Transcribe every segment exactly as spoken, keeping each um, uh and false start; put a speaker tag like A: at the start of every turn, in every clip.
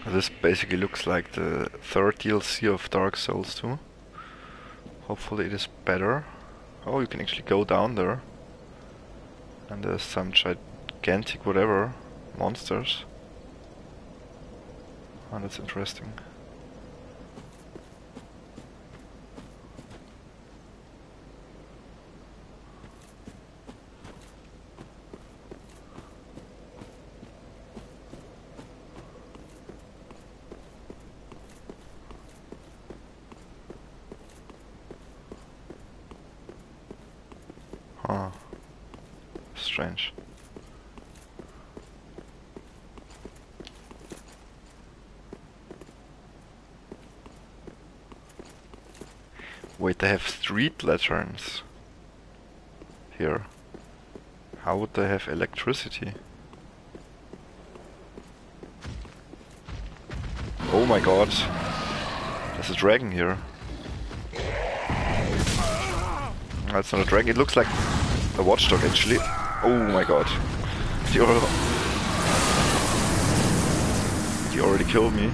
A: This basically looks like the third D L C of Dark Souls two. Hopefully it is better. Oh, you can actually go down there. And there's some gigantic whatever monsters. Oh, that's interesting. Huh. Strange. Wait, they have street lanterns here. How would they have electricity? Oh my god. There's a dragon here. That's not a dragon, it looks like a watchdog actually. Oh my god. He already, he already killed me.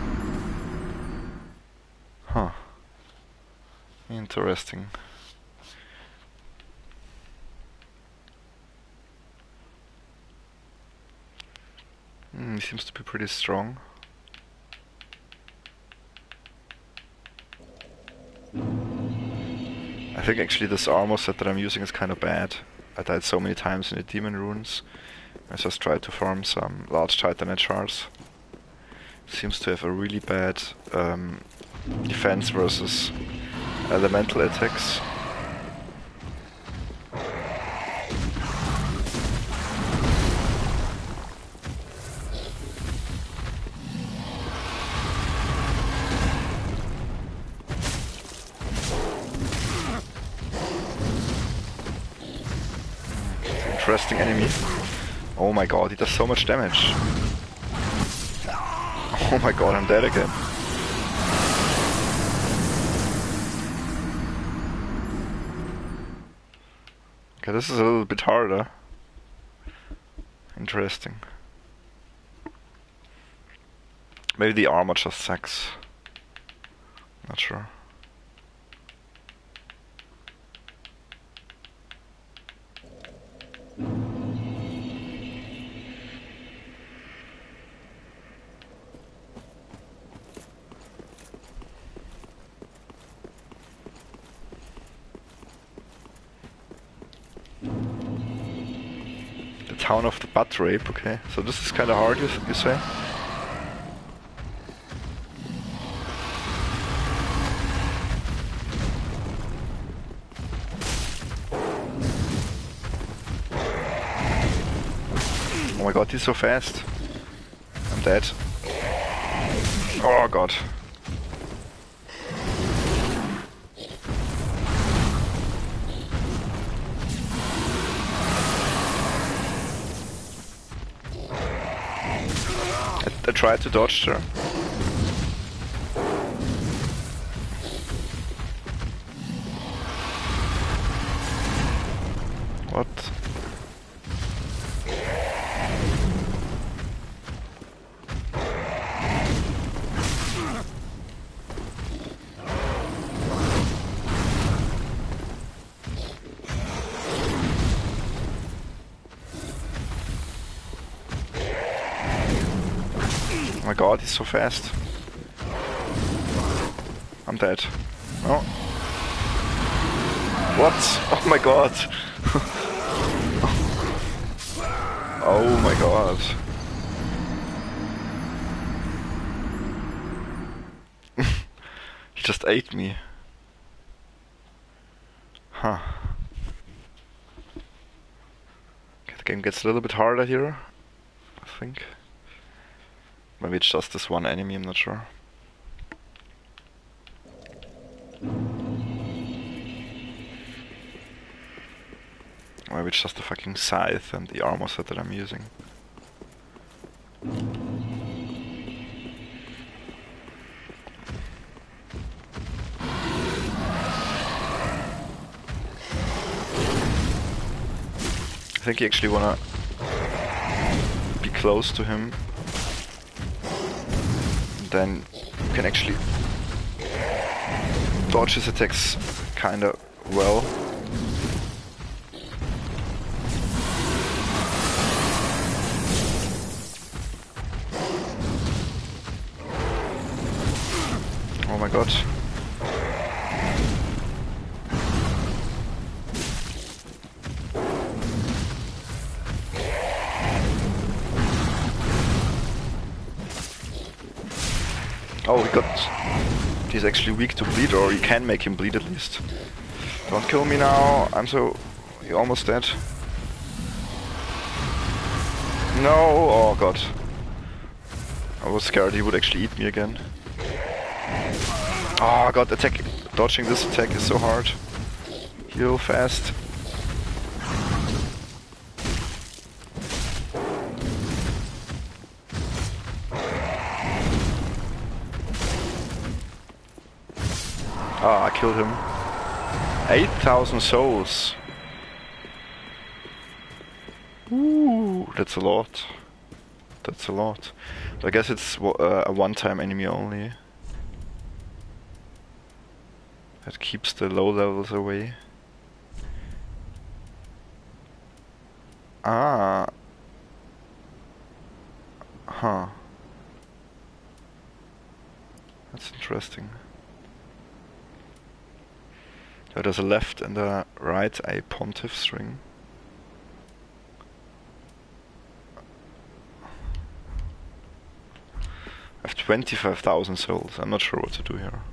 A: Huh. Interesting. Hmm, he seems to be pretty strong. I think actually this armor set that I'm using is kind of bad. I died so many times in the demon runes. I just tried to farm some large titanite shards. Seems to have a really bad um, defense versus elemental attacks. Interesting enemy. Oh my god, he does so much damage. Oh my god, I'm dead again. Okay, this is a little bit harder. Interesting. Maybe the armor just sucks. Not sure. The town of the butt rape, okay. So this is kinda hard, you, you say? Oh my god, he's so fast. I'm dead. Oh god. I, I tried to dodge there. What? Oh my god, he's so fast. I'm dead. Oh. What? Oh my god. Oh my god. He just ate me. Huh. Okay, the game gets a little bit harder here, I think. Maybe it's just this one enemy, I'm not sure. Maybe it's just the fucking scythe and the armor set that I'm using. I think you actually wanna be close to him. then you can actually dodge his attacks kinda well. Oh my god. Oh, he got... He's actually weak to bleed, or you can make him bleed at least. Don't kill me now, I'm so... You're almost dead. No! Oh god. I was scared he would actually eat me again. Oh god, attack... Dodging this attack is so hard. Heal fast. Ah, I killed him. eight thousand souls. Ooh, that's a lot. That's a lot. But I guess it's uh, a one-time enemy only. That keeps the low levels away. Ah. Huh. That's interesting. So there's a left and a right, a pontiff string. I have twenty-five thousand souls. I'm not sure what to do here.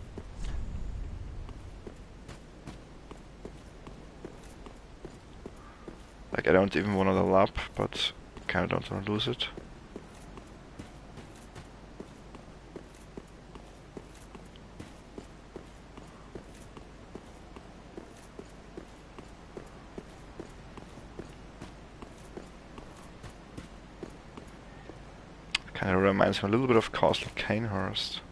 A: Like, I don't even want to level up, but kinda don't want to lose it. Kinda reminds me a little bit of Castle Canehurst.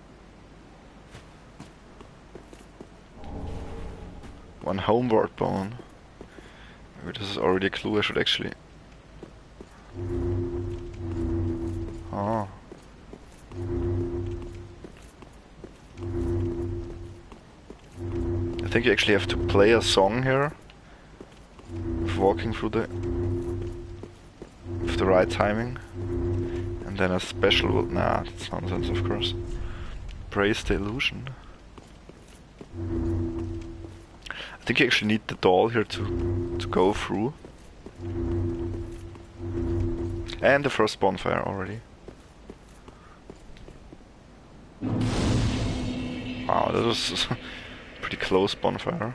A: One homeward bone. Maybe this is already a clue I should actually... Oh. I think you actually have to play a song here. Of walking through the... with the right timing. And then a special will... Nah, that's nonsense, of course. Praise the illusion. I think you actually need the doll here to, to go through. And the first bonfire already. Wow, that was a pretty close bonfire.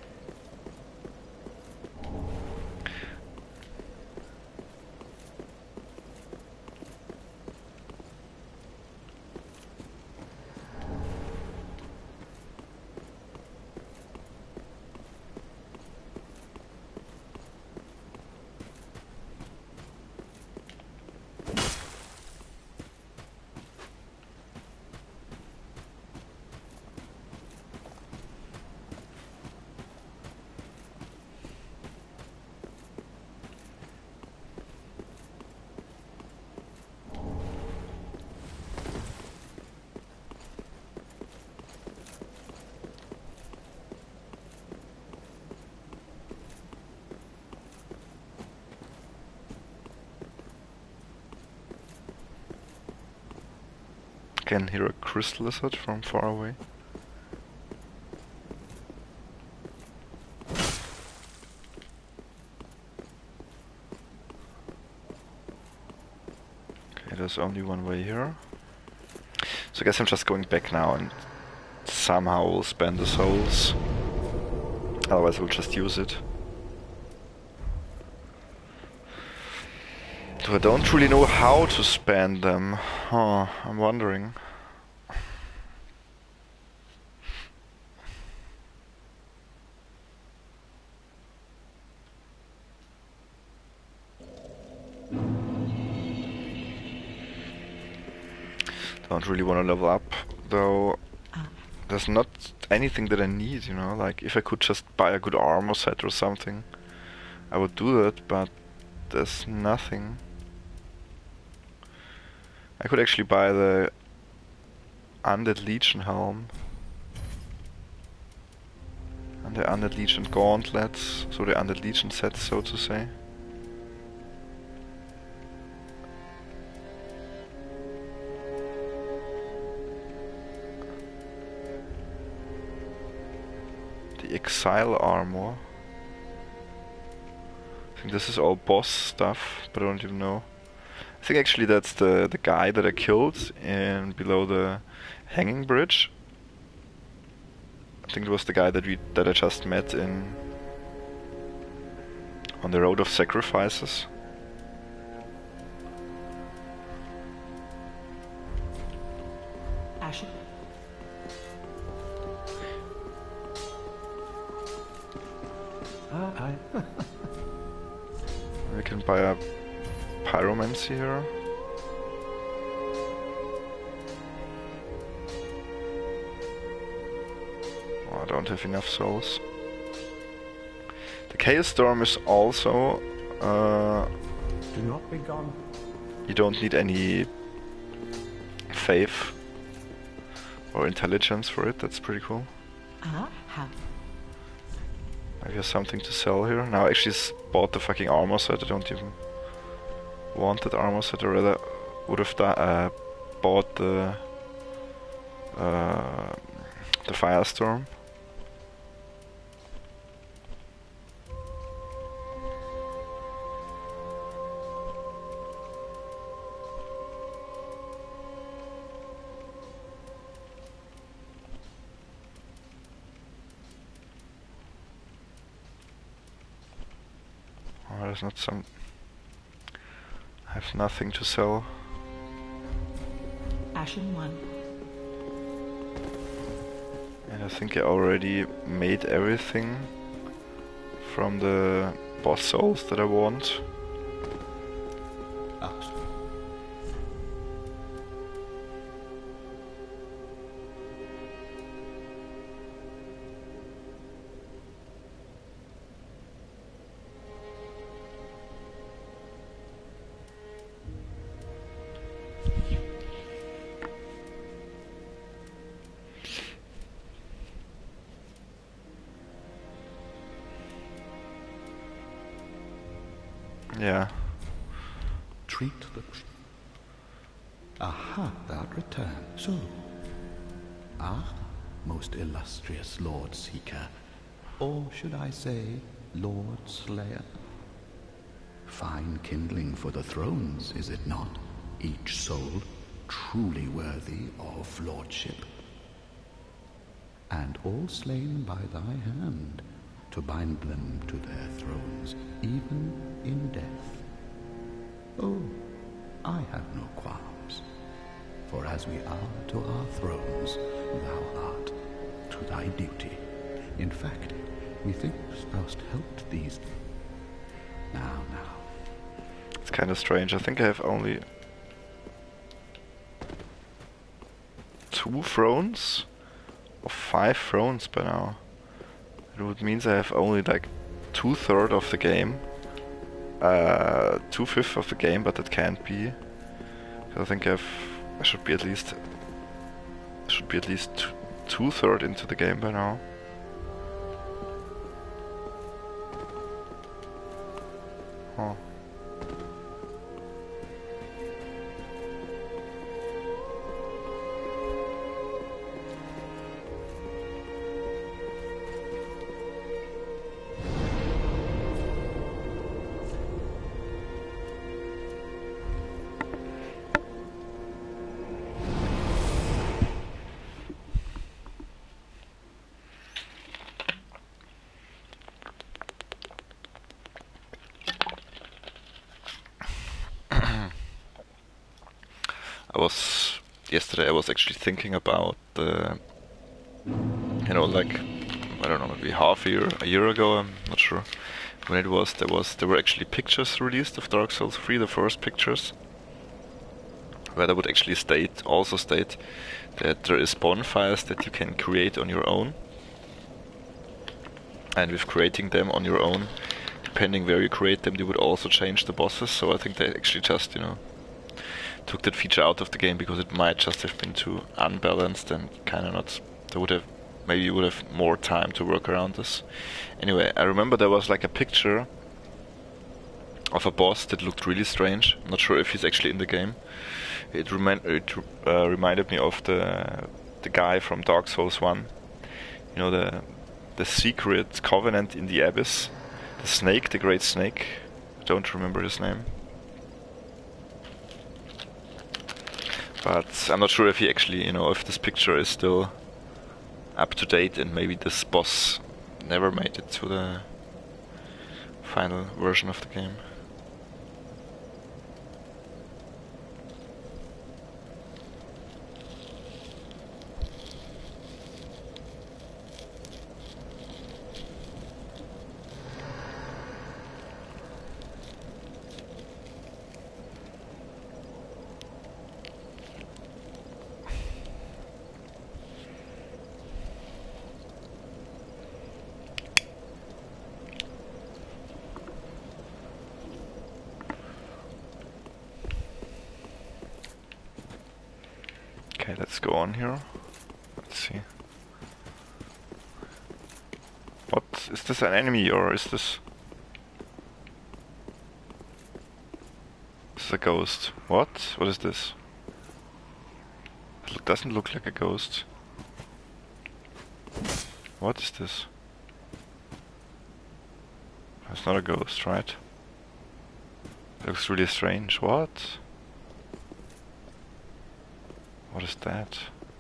A: Can hear a crystal lizard from far away. Okay, there's only one way here. So I guess I'm just going back now and somehow will spend the souls. Otherwise we'll just use it. So I don't really know how to spend them. Huh, I'm wondering. Don't really want to level up, though. There's not anything that I need, you know, like if I could just buy a good armor set or something, I would do that, but there's nothing. I could actually buy the Undead Legion helm. And the Undead Legion gauntlets, so the Undead Legion sets, so to say. The Exile armor. I think this is all boss stuff, but I don't even know. I think actually that's the the guy that I killed in below the hanging bridge. I think it was the guy that we that I just met in on the Road of Sacrifices.
B: Ashen.
C: Ah, I.
A: We can buy a pyromancy here. Oh, I don't have enough souls. The Chaos Storm is also... Uh,
C: Do not be gone.
A: you don't need any faith or intelligence for it, that's pretty cool.
B: Ah, how?
A: Maybe has something to sell here. Now I actually s- bought the fucking armor set, I don't even want that armor set, or rather would have uh, bought the uh, the Firestorm. Oh, there's not some... I have nothing to sell.
B: Ashen one.
A: And I think I already made everything from the boss souls that I want.
C: Ah.
A: Yeah.
C: Treat the... Aha, thou return. So. Ah, most illustrious Lord Seeker. Or should I say, Lord Slayer? Fine kindling for the thrones, is it not? Each soul truly worthy of lordship. And all slain by thy hand, to bind them to their thrones, even in death. Oh, I have no qualms, for as we are to our thrones, thou art to thy duty. In fact, methinks thou'st helped these... Now, now.
A: It's kind of strange. I think I have only two thrones? Or five thrones by now. It would mean I have only like two-thirds of the game. Uh, two-fifths of the game, but that can't be. 'Cause I think I've... I should be at least... I should be at least two-thirds into the game by now. Huh. I was yesterday. I was actually thinking about the, you know, like I don't know, maybe half a year, a year ago. I'm not sure when it was. There was there were actually pictures released of Dark Souls three, the first pictures, where they would actually state, also state, that there is bonfires that you can create on your own, and with creating them on your own, depending where you create them, you would also change the bosses. So I think they actually just, you know, took that feature out of the game because it might just have been too unbalanced and kind of not. They would have maybe you would have more time to work around this. Anyway, I remember there was like a picture of a boss that looked really strange. I'm not sure if he's actually in the game. It, remind, it uh, reminded me of the the guy from Dark Souls one. You know, the the secret covenant in the abyss. The snake, the great snake. I don't remember his name. But I'm not sure if he actually, you know, if this picture is still up to date and maybe this boss never made it to the final version of the game. Okay, let's go on here. Let's see. What? Is this an enemy or is this... This is a ghost. What? What is this? It doesn't look like a ghost. What is this? It's not a ghost, right? It looks really strange. What? What is that?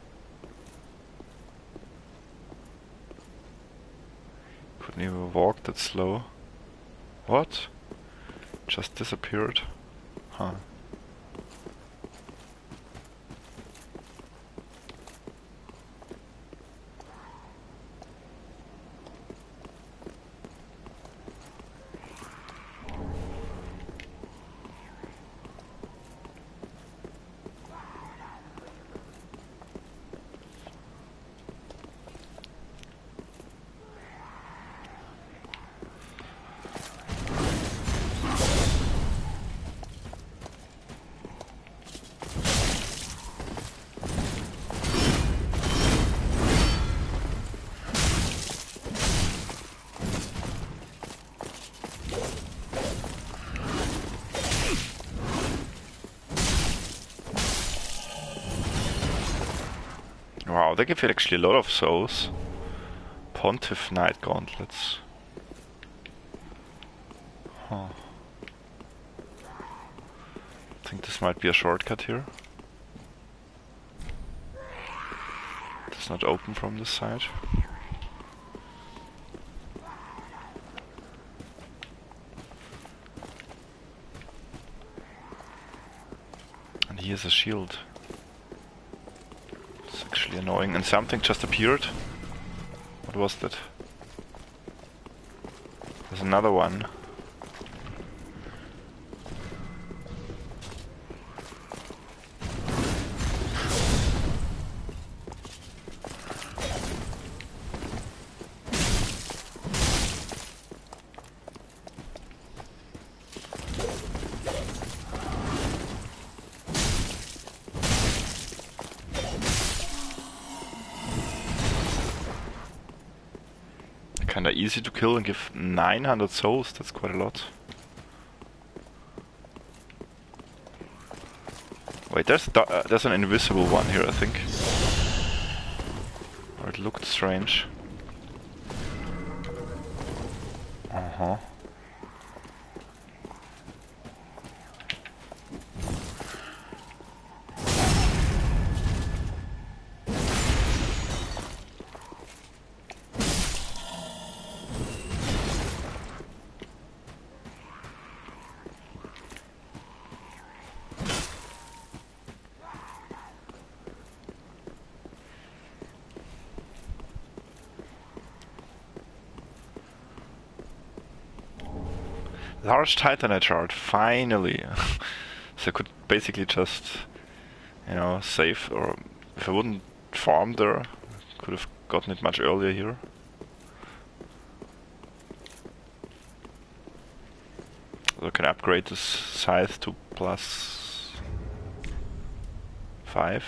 A: Couldn't even walk that slow. What? Just disappeared? Huh. Wow, they give it actually a lot of souls. Pontiff Knight Gauntlets. Huh. I think this might be a shortcut here. It's not open from this side. And here's a shield. Actually annoying. And something just appeared. What was that? There's another one. Kinda easy to kill and give nine hundred souls, that's quite a lot. Wait, there's uh, there's an invisible one here, I think. Or it looked strange. Uh-huh. Large Titanite shard, finally! So I could basically just, you know, save, or if I wouldn't farm there, I could have gotten it much earlier here. So I can upgrade this scythe to plus five.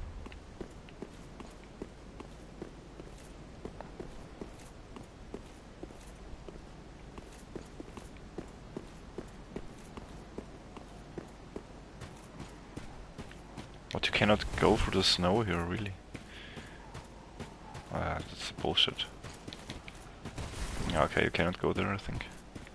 A: But you cannot go through the snow here, really. Ah, that's bullshit. Okay, you cannot go there, I think.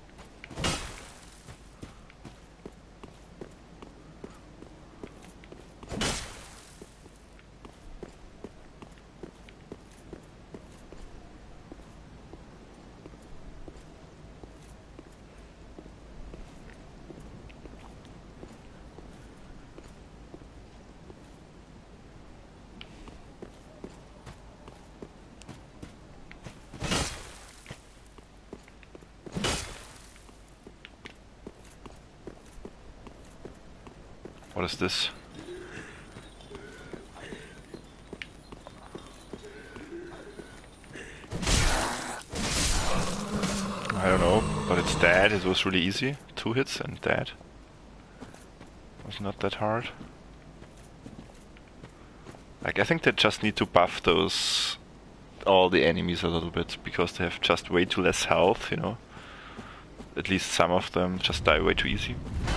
A: What is this? I don't know, but it's dead. It was really easy. Two hits and dead. It was not that hard. Like, I think they just need to buff those all the enemies a little bit, because they have just way too less health, you know. At least some of them just die way too easy.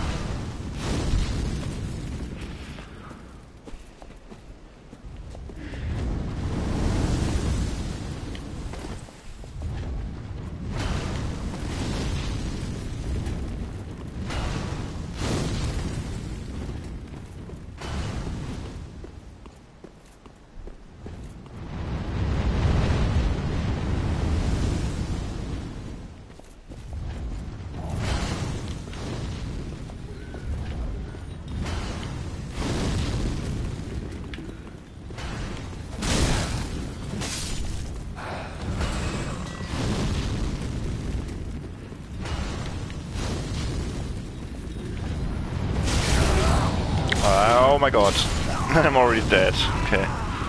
A: Oh my god, I'm already dead. Okay.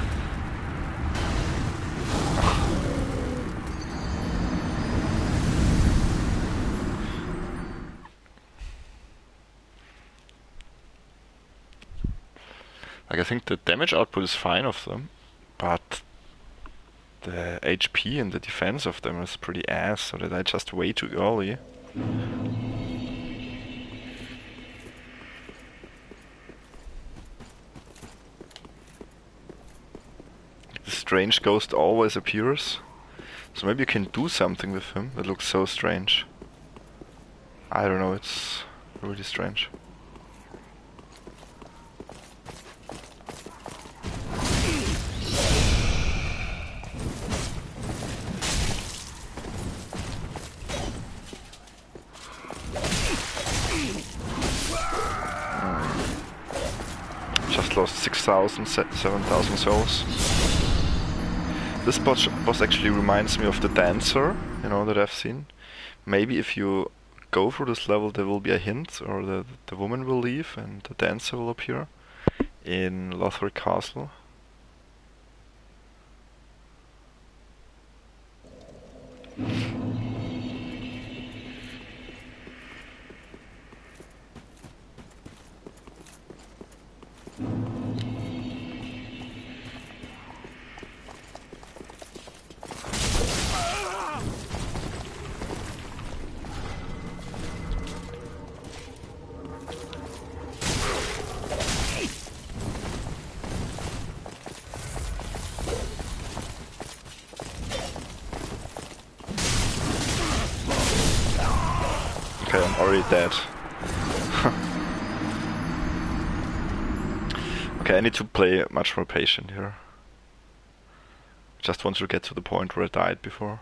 A: Like, I think the damage output is fine of them, but the H P and the defense of them is pretty ass, so they die just way too early. The strange ghost always appears, so maybe you can do something with him that looks so strange. I don't know, it's really strange. Just lost six thousand, seven thousand souls. This boss, boss actually reminds me of the dancer, you know, that I've seen. Maybe if you go through this level there will be a hint, or the, the woman will leave and the dancer will appear in Lothric Castle. Okay, I'm already dead. Okay, I need to play much more patient here. Just want to get to the point where I died before.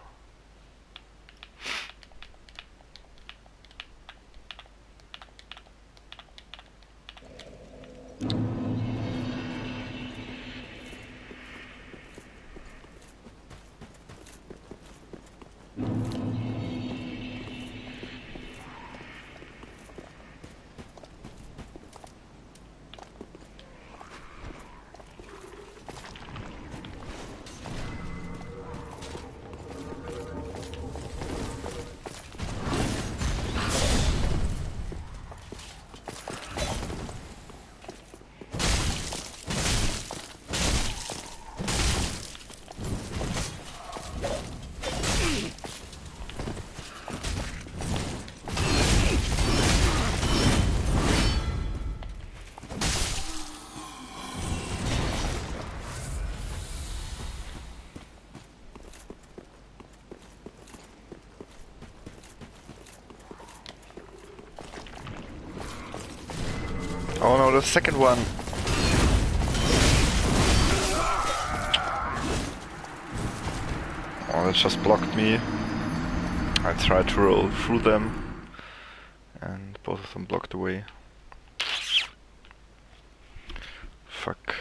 A: Oh no, the second one! Oh, that just blocked me. I tried to roll through them, and both of them blocked away. Fuck.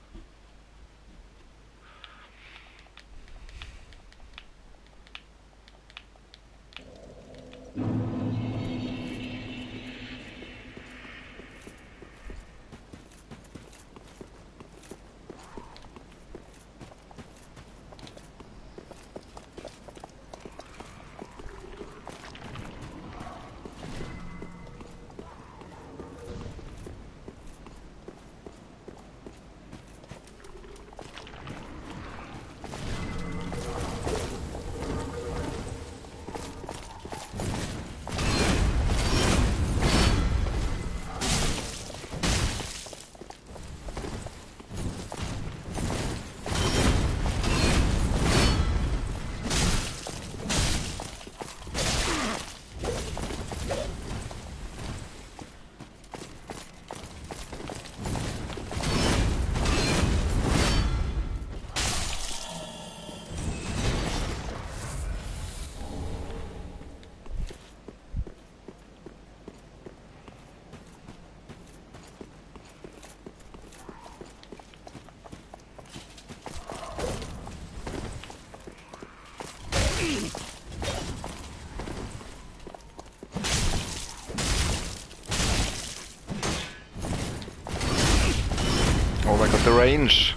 A: Oh my god, the range!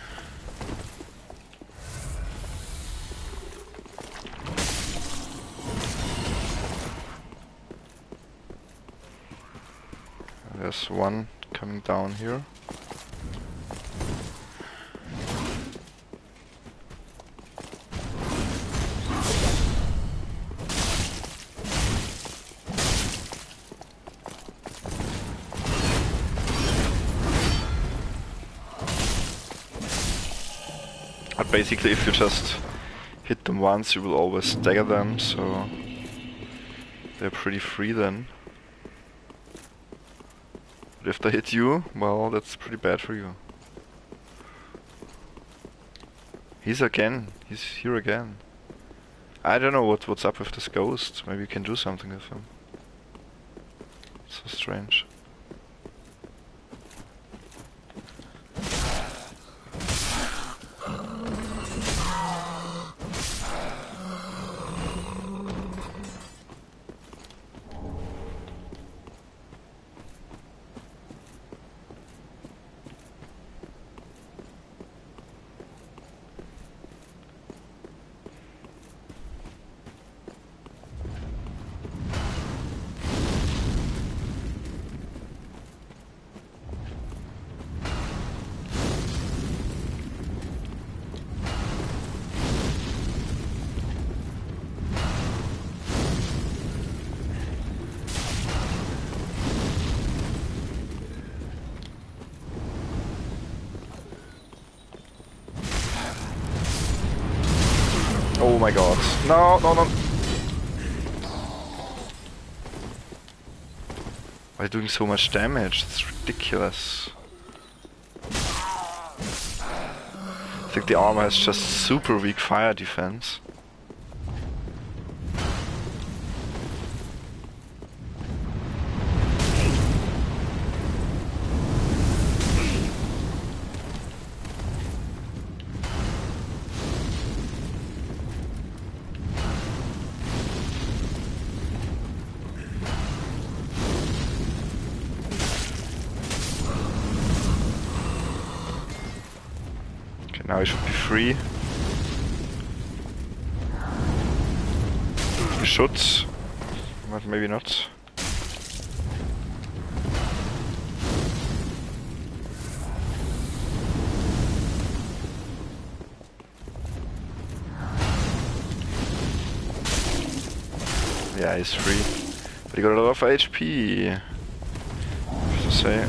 A: There's one coming down here. But basically if you just hit them once you will always stagger them, so they're pretty free then. But if they hit you, well, that's pretty bad for you. He's again, he's here again. I don't know what what's up with this ghost, maybe you can do something with him. So strange. Oh my god. No, no, no. Why are you doing so much damage? It's ridiculous. I think the armor has just super weak fire defense. Now he should be free. He should, but maybe not. Yeah, he's free. But he got a lot of H P. To say.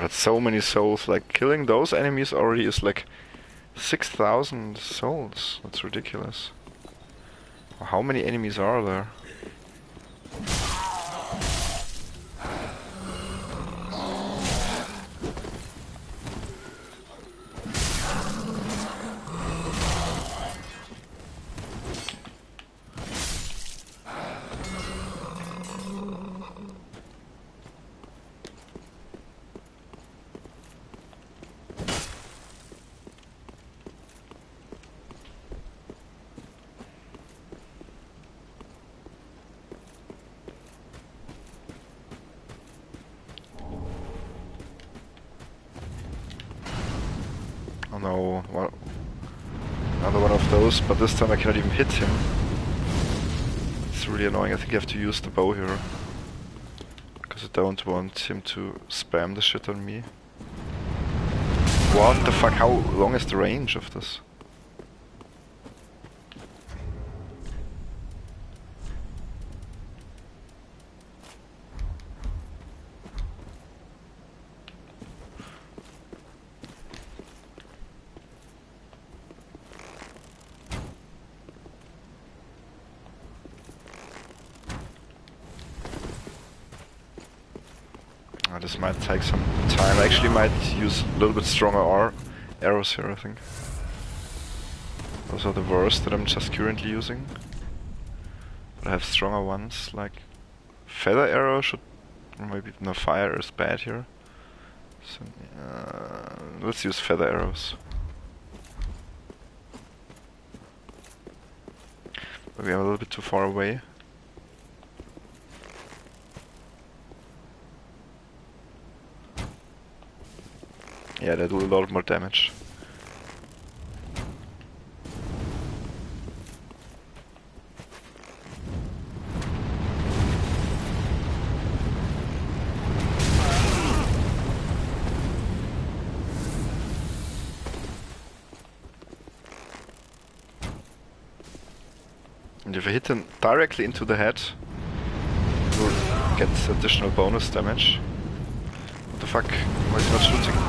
A: that's so many souls. Like, killing those enemies already is like six thousand souls. That's ridiculous. How many enemies are there? Oh no, one, another one of those, but this time I cannot even hit him. It's really annoying. I think I have to use the bow here. Because I don't want him to spam the shit on me. What the fuck? How long is the range of this? Uh, this might take some time. I actually might use a little bit stronger ar arrows here, I think. Those are the worst that I'm just currently using. But I have stronger ones, like feather arrow should... or maybe no, fire is bad here. So, uh, let's use feather arrows. Maybe I'm a little bit too far away. Yeah, they do a lot more damage. And if I hit them directly into the head, we'll get additional bonus damage. What the fuck? Why is he not shooting?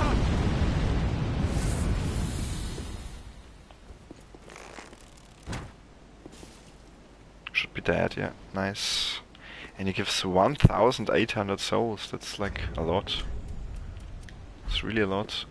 A: Should be dead, yeah. Nice. And he gives one thousand eight hundred souls. That's like a lot. It's really a lot.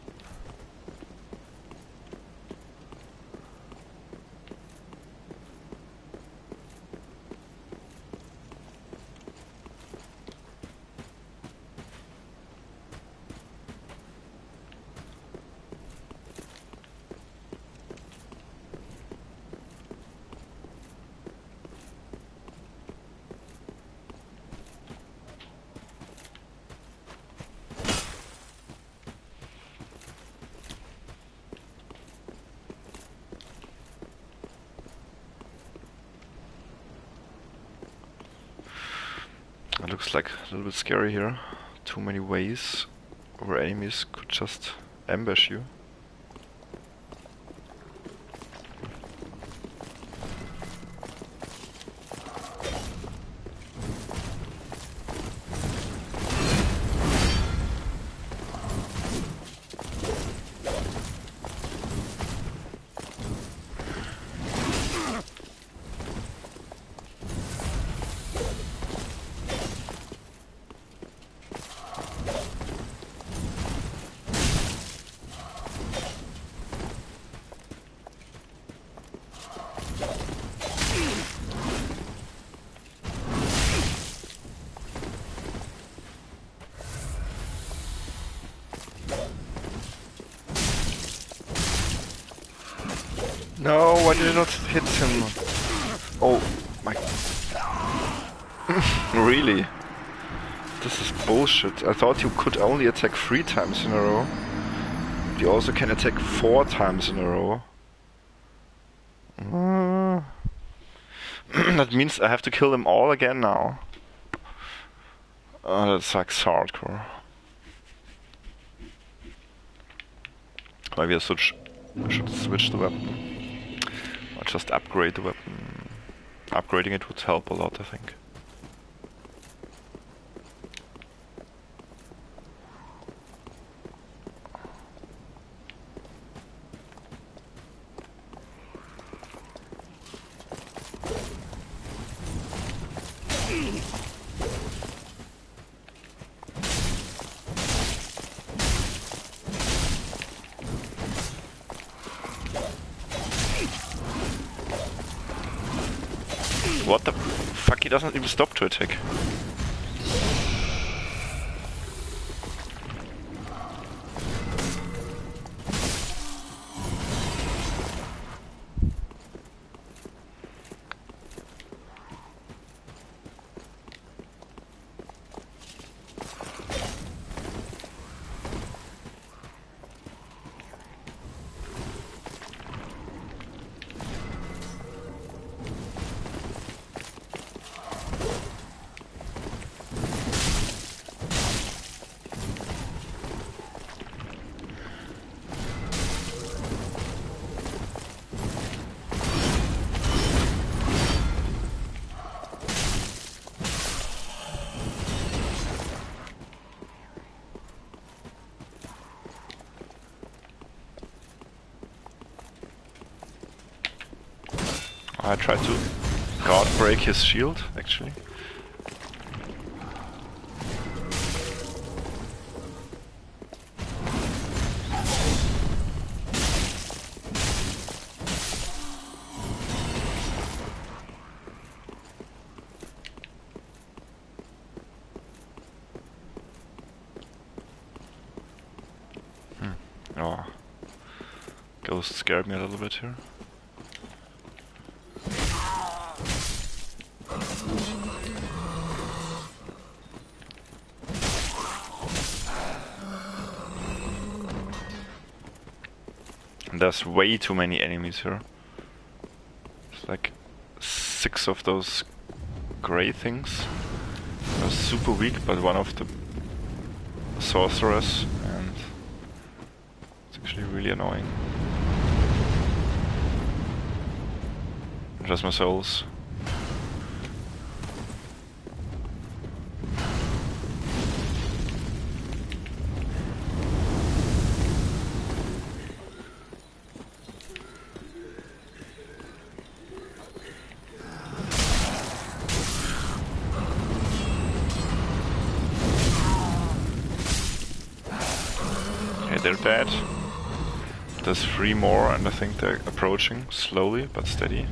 A: It looks like a little bit scary here. Too many ways where enemies could just ambush you. No, why did I not hit him? Oh my... Really? This is bullshit. I thought you could only attack three times in a row. You also can attack four times in a row. Uh, that means I have to kill them all again now. Oh, that sucks hardcore. Maybe I should, should switch the weapon. Or just upgrade the weapon. Upgrading it would help a lot, I think. What the fuck? He doesn't even stop to attack. I tried to guard break his shield, actually. Hmm. Oh. Ghost scared me a little bit here. There's way too many enemies here. It's like six of those grey things. They're super weak, but one of the sorcerers, and it's actually really annoying. Just my souls. They're dead. There's three more, and I think they're approaching slowly but steady.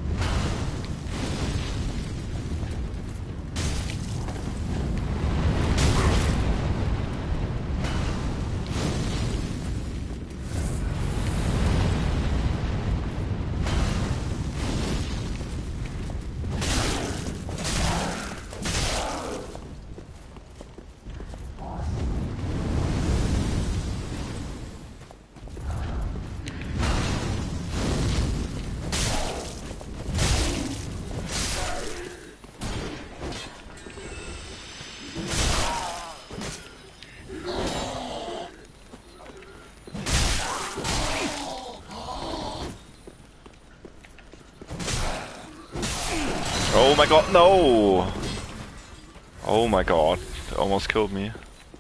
A: Oh my god, no! Oh my god, they almost killed me.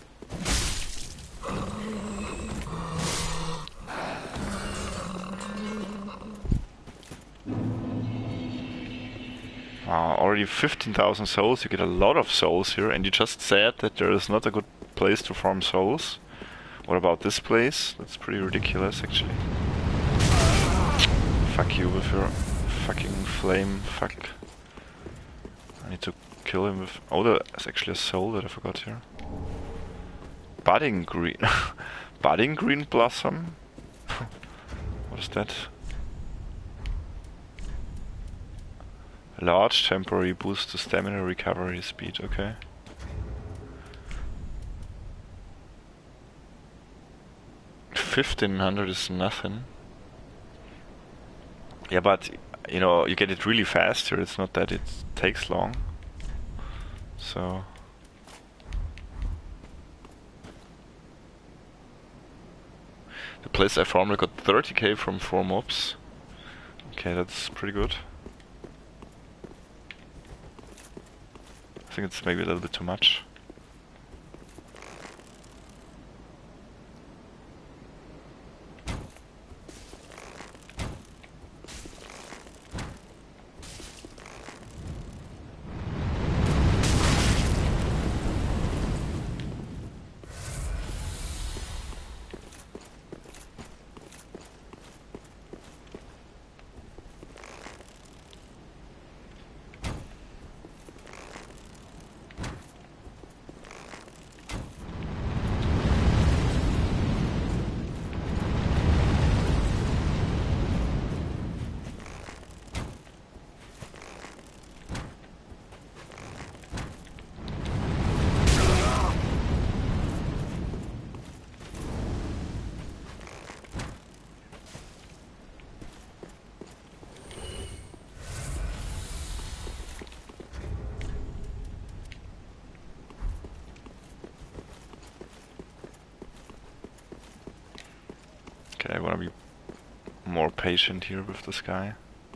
A: Wow, already fifteen thousand souls, you get a lot of souls here, and you just said that there is not a good place to farm souls. What about this place? That's pretty ridiculous, actually. Fuck you with your fucking flame, fuck. I need to kill him with... Oh, there's actually a soul that I forgot here. Budding green... Budding green blossom? What is that? Large temporary boost to stamina recovery speed, okay. fifteen hundred is nothing. Yeah, but you know, you get it really fast here, it's not that it takes long. So... The place I farmed, I got thirty K from four mobs. Okay, that's pretty good. I think it's maybe a little bit too much. Okay, I wanna be more patient here with this guy.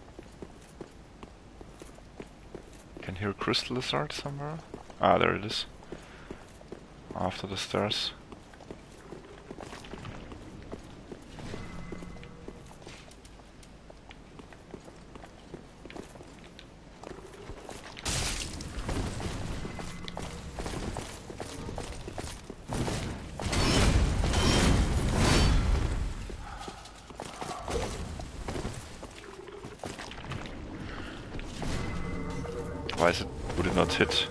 A: Can hear a crystal lizard somewhere. Ah, there it is. After the stairs. Why is it, would it not hit?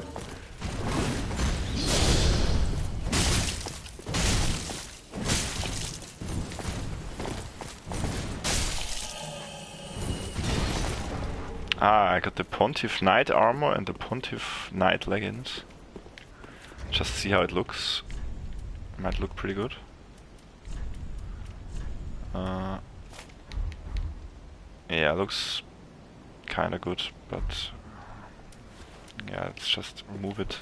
A: Ah, I got the Pontiff Knight armor and the Pontiff Knight leggings. Just see how it looks. Might look pretty good. Uh, yeah, looks kinda good, but yeah, let's just remove it.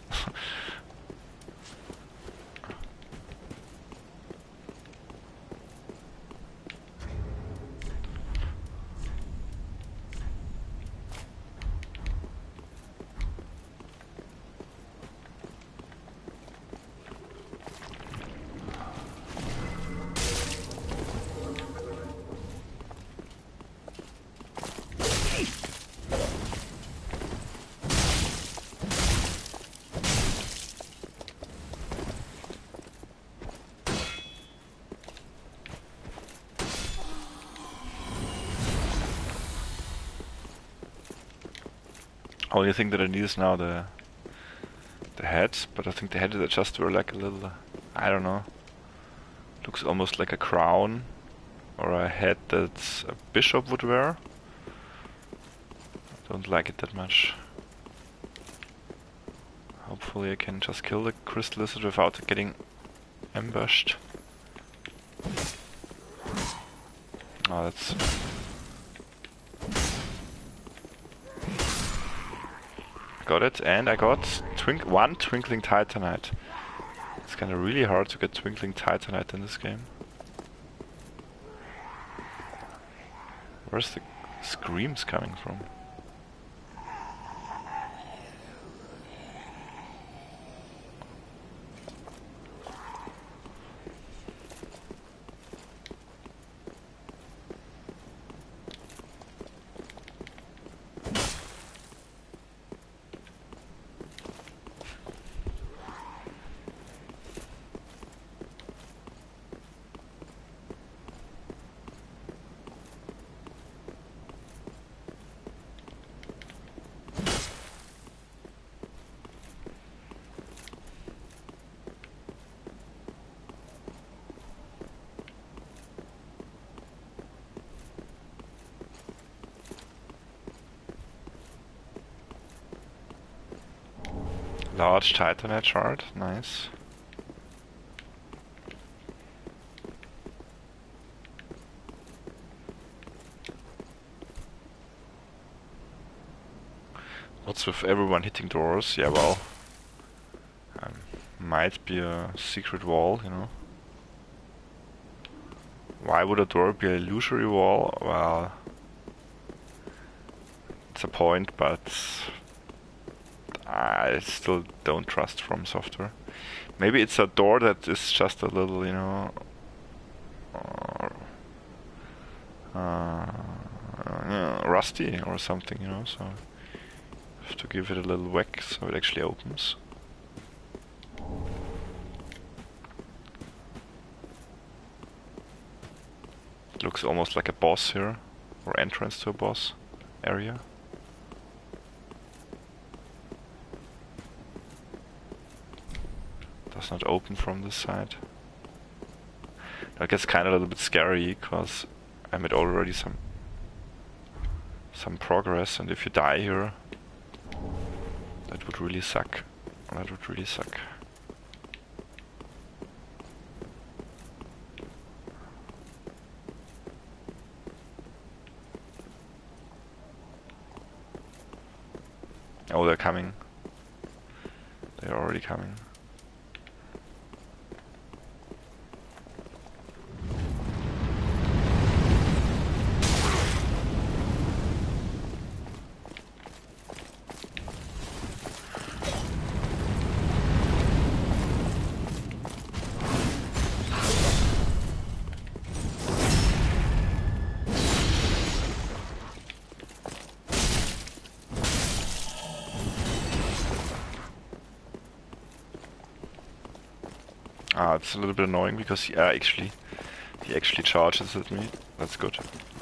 A: Only thing that I need is now the the head, but I think the head is just were like a little, uh, I don't know. Looks almost like a crown or a head that a bishop would wear. I don't like it that much. Hopefully I can just kill the crystal lizard without getting ambushed. Oh, that's... Got it, and I got twink one Twinkling Titanite. It's kinda really hard to get Twinkling Titanite in this game. Where's the screams coming from? Large Titanite shard, nice. What's with everyone hitting doors? Yeah, well, um, might be a secret wall, you know. Why would a door be an illusory wall? Well, it's a point, but I still don't trust From Software. Maybe it's a door that is just a little, you know, uh, uh, yeah, rusty or something, you know, so I have to give it a little whack so it actually opens. It looks almost like a boss here, or entrance to a boss area. Does not open from this side. That gets kind of a little bit scary, because I made already some some progress, and if you die here, that would really suck. That would really suck. Oh, they're coming. They're already coming. Ah, it's a little bit annoying because he, uh, actually, he actually charges at me. That's good.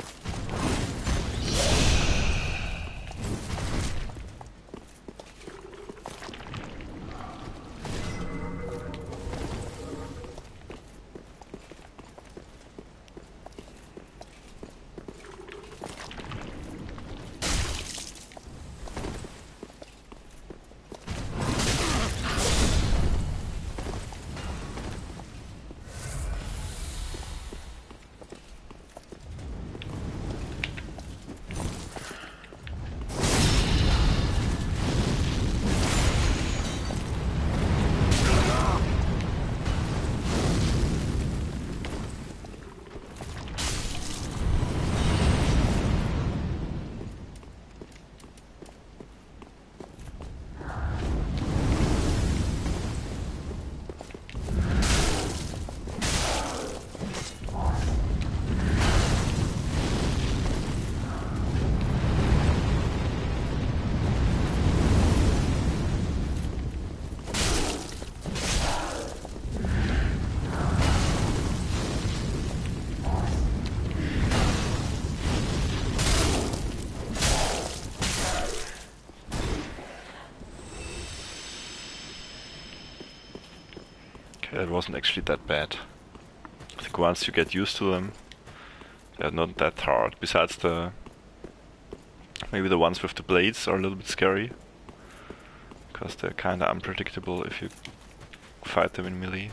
A: Okay, it wasn't actually that bad. I think once you get used to them, they're not that hard. Besides the... maybe the ones with the blades are a little bit scary. Because they're kinda unpredictable if you fight them in melee.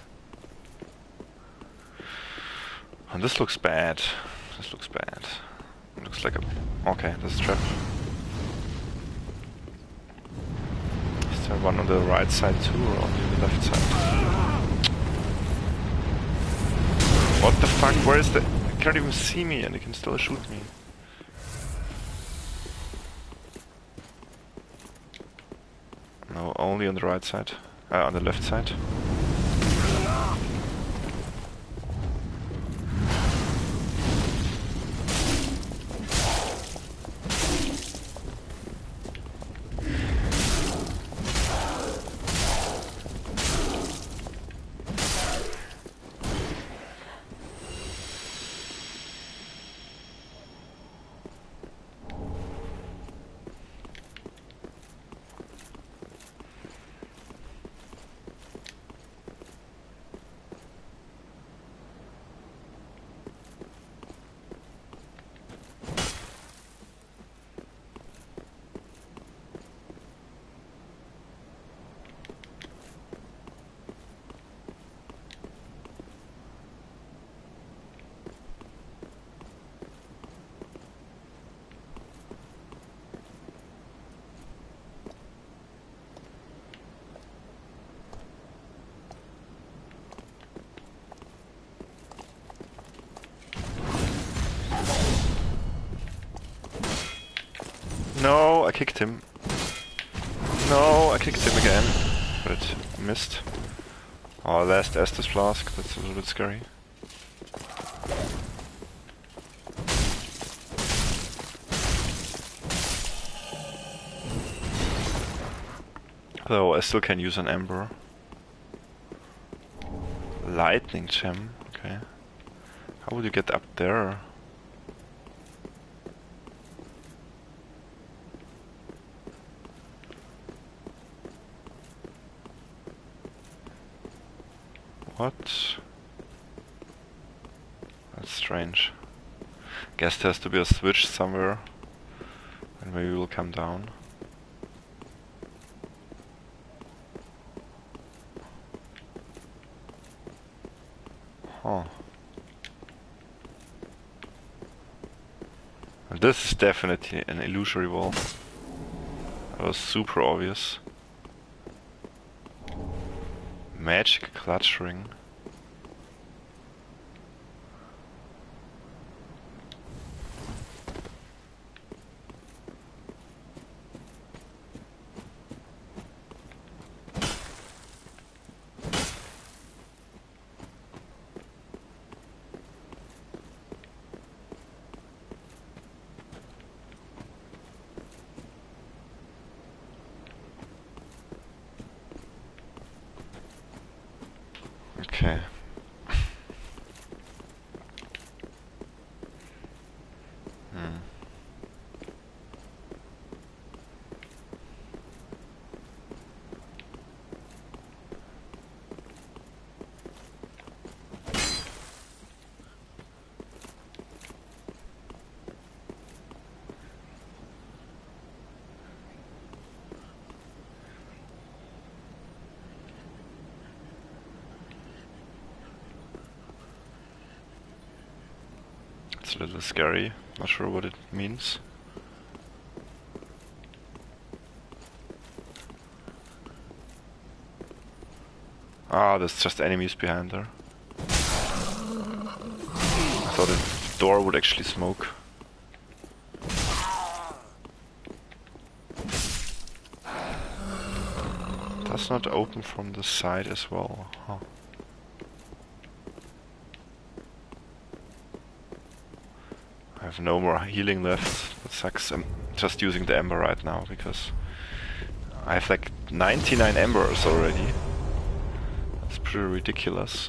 A: And this looks bad. This looks bad. It looks like a... okay, there's a trap. Is there one on the right side too, or only the left side? What the fuck? Where is the... he can't even see me and he can still shoot me. No, only on the right side. Uh, on the left side. No, I kicked him. No, I kicked him again. But it missed. Oh, last Estus flask, that's a little bit scary. Though I still can use an ember. Lightning gem, okay. How would you get up there? What? That's strange. Guess there has to be a switch somewhere. And maybe we'll come down. Huh. And this is definitely an illusory wall. That was super obvious. Magic clutch ring. Okay. Hmm. It's a little scary. Not sure what it means. Ah, there's just enemies behind there. I thought the door would actually smoke. Does not open from the side as well. Huh. I have no more healing left. That sucks. I'm just using the ember right now because I have like ninety-nine embers already. That's pretty ridiculous.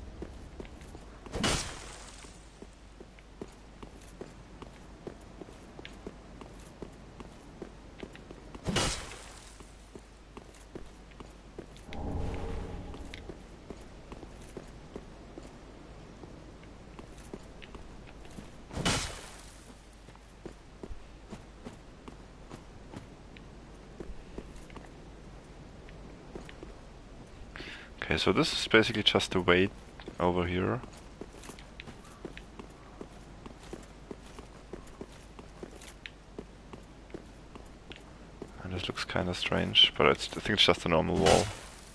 A: Okay, so this is basically just a wait over here. And it looks kinda strange, but it's, I think it's just a normal wall.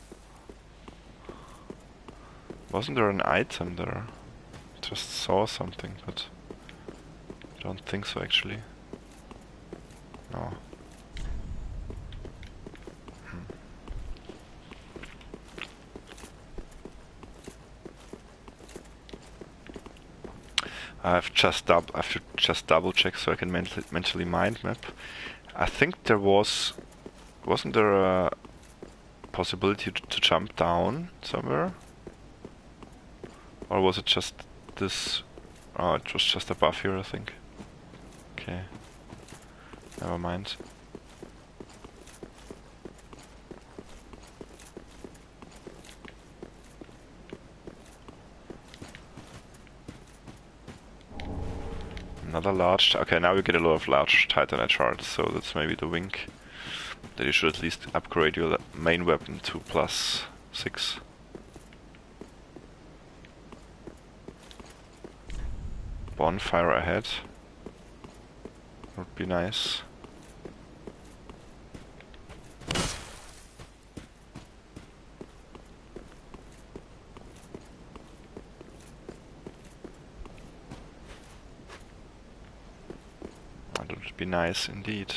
A: Wasn't there an item there? Just saw something, but I don't think so actually. No. I've just dub I should just double check so I can mentally mentally mind map. I think there was wasn't there a possibility to, to jump down somewhere? Or was it just this? Oh, it was just above here, I think. Okay. Never mind. Another large... Okay, now we get a lot of large Titanite shards, so that's maybe the wink. That you should at least upgrade your main weapon to plus six. Bonfire ahead. Would be nice. That would be nice indeed.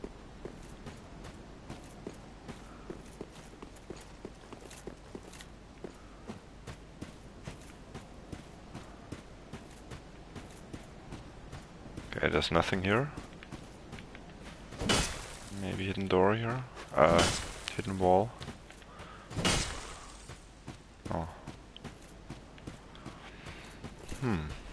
A: Okay, there's nothing here. Maybe hidden door here. Uh, hidden wall. Oh. Hmm.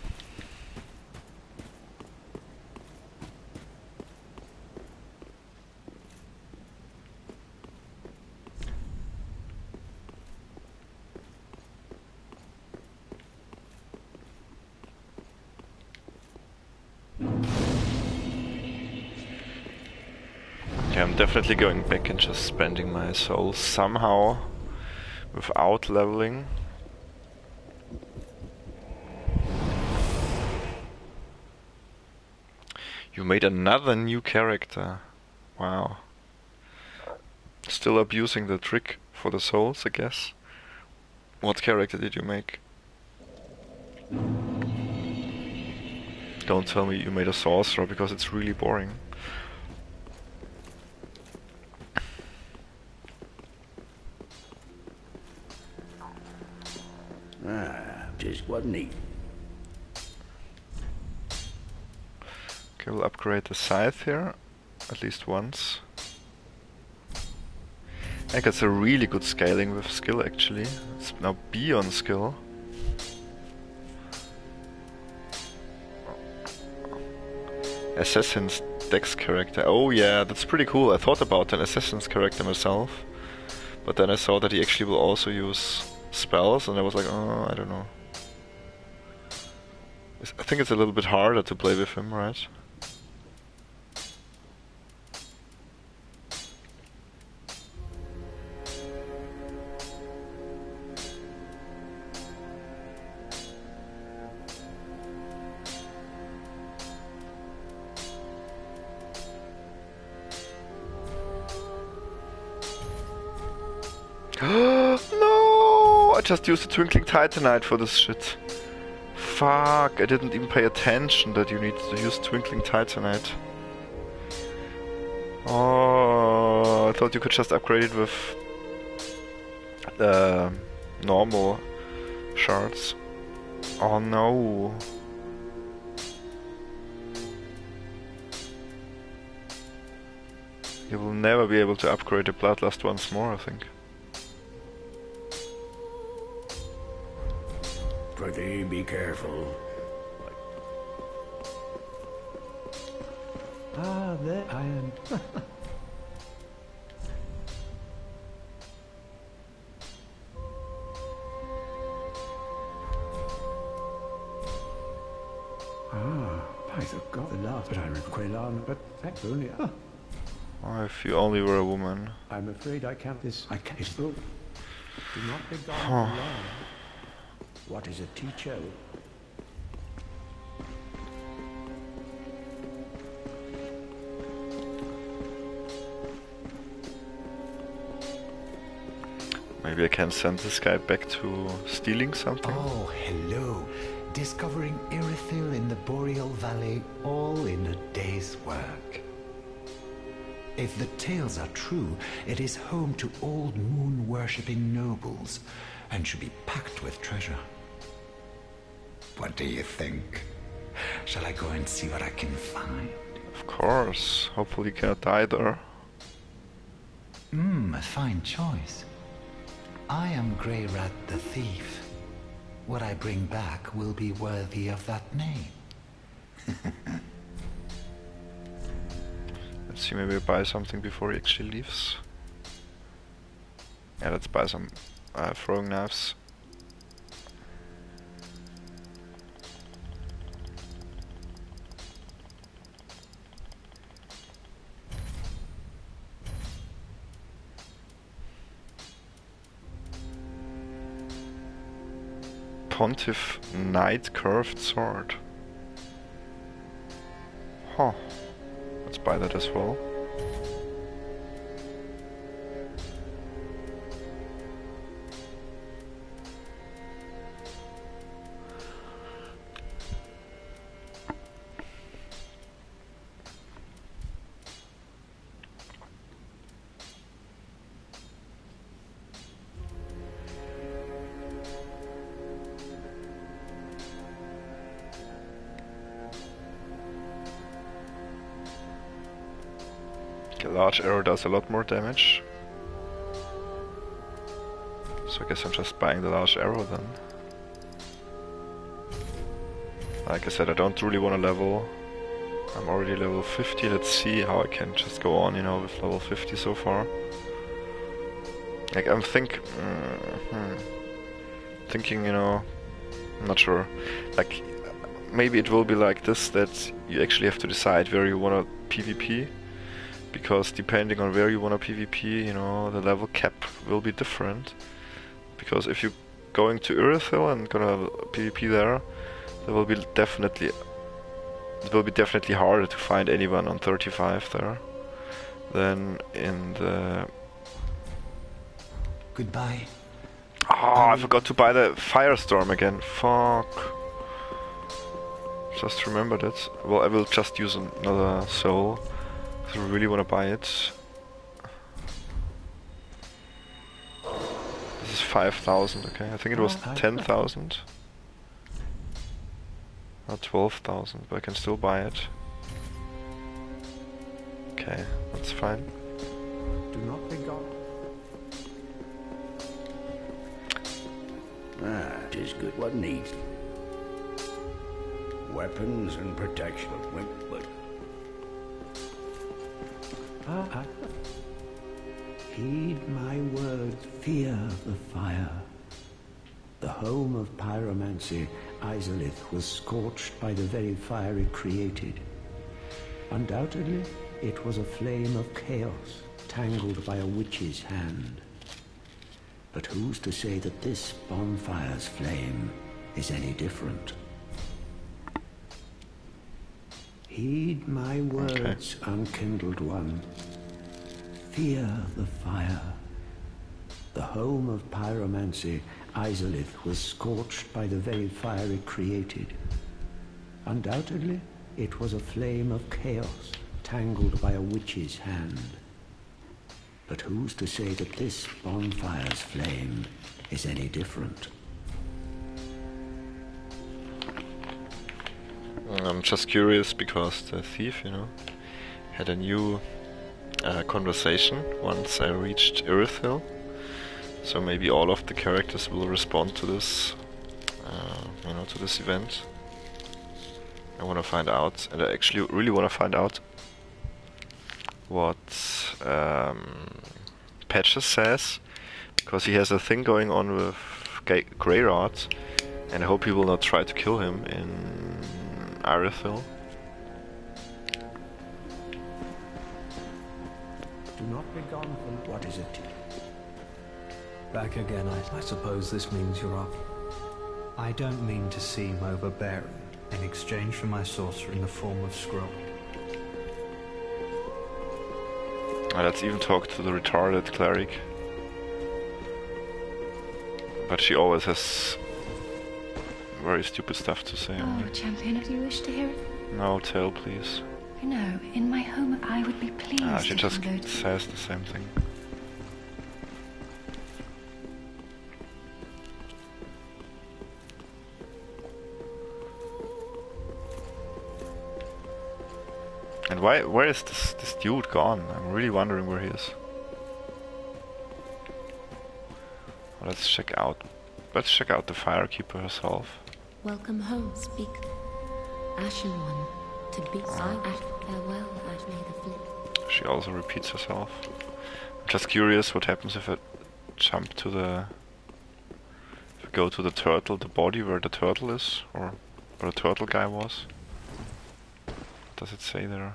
A: Okay, I'm definitely going back and just spending my soul somehow without leveling. You made another new character. Wow. Still abusing the trick for the souls, I guess. What character did you make? Don't tell me you made a sorcerer, because it's really boring.
B: Ah, just what neat.
A: Okay, we'll upgrade the scythe here, at least once. I think it's a really good scaling with skill actually. It's now B on skill. Assassin's Dex character. Oh yeah, that's pretty cool. I thought about an Assassin's character myself. But then I saw that he actually will also use spells and I was like, oh, I don't know. I think it's a little bit harder to play with him, right? No! I just used the Twinkling Titanite for this shit. Fuck, I didn't even pay attention that you need to use Twinkling Titanite. Oh, I thought you could just upgrade it with the normal shards. Oh no. You will never be able to upgrade the Bloodlust once more, I think.
B: Pretty be careful.
C: Ah, there I am. Ah, by the god, the last, but I recall on, but thank only. Ah.
A: Oh, if you only were a woman.
C: I'm afraid I can't this. I can't. Do not be gone
A: Huh.
C: for long. What is a teacher?
A: Maybe I can send this guy back to stealing something.
D: Oh, hello. Discovering Irithyll in the Boreal Valley, all in a day's work. If the tales are true, it is home to old moon-worshipping nobles, and should be packed with treasure. What do you think? Shall I go and see what I can find?
A: Of course. Hopefully you cannot die there.
D: Hmm, a fine choice. I am Grey Rat the Thief. What I bring back will be worthy of that name.
A: Let's see, maybe I buy something before he actually leaves. Yeah, let's buy some uh, throwing knives. Pontiff Knight Curved Sword. Huh. Let's buy that as well. A large arrow does a lot more damage. So I guess I'm just buying the large arrow then. Like I said, I don't really want to level. I'm already level fifty, let's see how I can just go on, you know, with level fifty so far. Like I'm think... Uh, hmm, thinking, you know, I'm not sure. Like, maybe it will be like this, that you actually have to decide where you want to PvP. Because depending on where you want to PvP, you know, the level cap will be different. Because if you're going to Irithyll and gonna PvP there, there will be definitely it will be definitely harder to find anyone on thirty-five there than in the.
D: Goodbye.
A: Ah, oh, I forgot to buy the Firestorm again. Fuck. Just remembered it. Well, I will just use another soul. I really want to buy it. This is five thousand, okay. I think it was ten thousand. Not twelve thousand, but I can still buy it. Okay, that's fine.
C: Do not be gone.
B: Ah, 'tis good. What needs? Weapons and protection. Wait, but
D: Ah, ah. Heed my words, fear the fire. The home of pyromancy, Irithyll, was scorched by the very fire it created. Undoubtedly, it was a flame of chaos, tangled by a witch's hand. But who's to say that this bonfire's flame is any different? Heed my words, okay. Unkindled one. Fear the fire. The home of pyromancy, Irithyll, was scorched by the very fire it created. Undoubtedly, it was a flame of chaos, tangled by a witch's hand. But who's to say that this bonfire's flame is any different?
A: I'm just curious because the thief, you know, had a new uh, conversation once I reached Irithyll. So maybe all of the characters will respond to this, uh, you know, to this event. I want to find out, and I actually really want to find out what um, Patches says, because he has a thing going on with Greyrod, and I hope he will not try to kill him in Irithyll.
D: Do not be gone from... What is it?
E: Back again, I, I suppose this means you're up. I don't mean to seem overbearing in exchange for my saucer in the form of scroll.
A: Uh, let's even talk to the retarded cleric. But she always has very stupid stuff to say.
F: Oh, champion, do you wish to hear it?
A: No, tell, please.
F: I know, in my home I would be pleased
A: Ah, she
F: if
A: just
F: you go
A: says the same thing. And why? Where is this this dude gone? I'm really wondering where he is. Well, let's check out. Let's check out the Firekeeper herself.
G: Welcome home, speak. Ashen one, to be
A: Oh.
G: I farewell, I've made a flip.
A: She also repeats herself. I'm just curious what happens if I jump to the... If I go to the turtle, the body where the turtle is, or where the turtle guy was. What does it say there?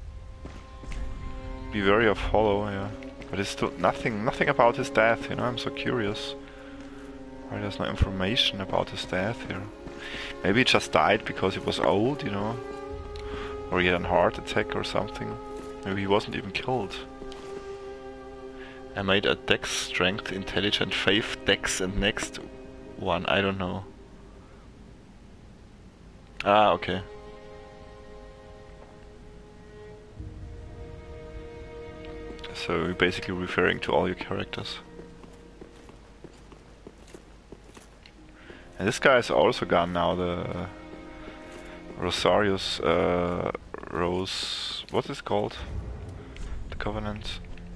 A: Be wary of Hollow, yeah. But it's still nothing, nothing about his death, you know, I'm so curious. Why there's no information about his death here. Maybe he just died because he was old, you know. Or he had a heart attack or something. Maybe he wasn't even killed. I made a dex, strength, intelligent, faith, dex and next one, I don't know. Ah, okay. So you're basically referring to all your characters. And this guy is also gone now, the Rosarius uh, Rose... what is it called? The Covenant?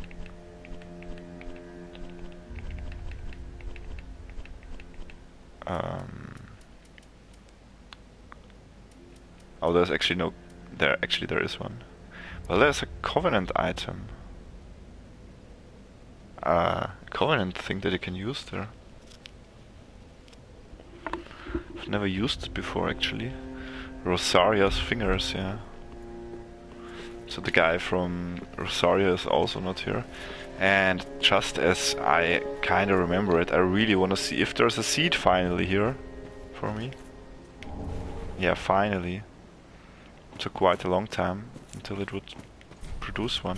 A: Um, oh, there's actually no... There, actually there is one. Well, there's a Covenant item. Uh, Covenant thing that you can use there. I've never used it before, actually. Rosaria's fingers, yeah. So the guy from Rosaria is also not here. And just as I kinda remember it, I really wanna see if there's a seed finally here for me. Yeah, finally. It took quite a long time until it would produce one.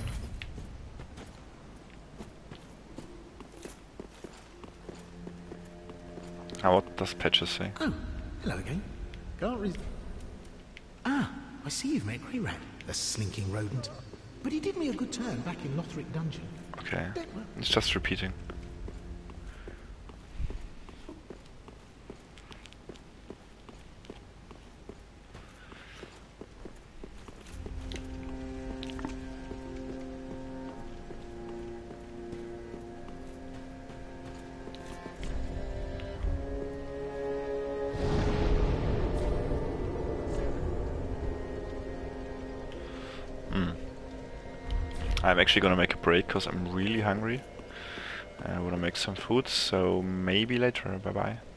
A: Now what does Patches say?
H: Oh, hello again. Can't re- Ah, I see you've met Greyrat, the slinking rodent. But he did me a good turn back in Lothric Dungeon.
A: Okay, it's just repeating. I'm actually gonna make a break because I'm really hungry. I wanna make some food, so maybe later. Bye bye.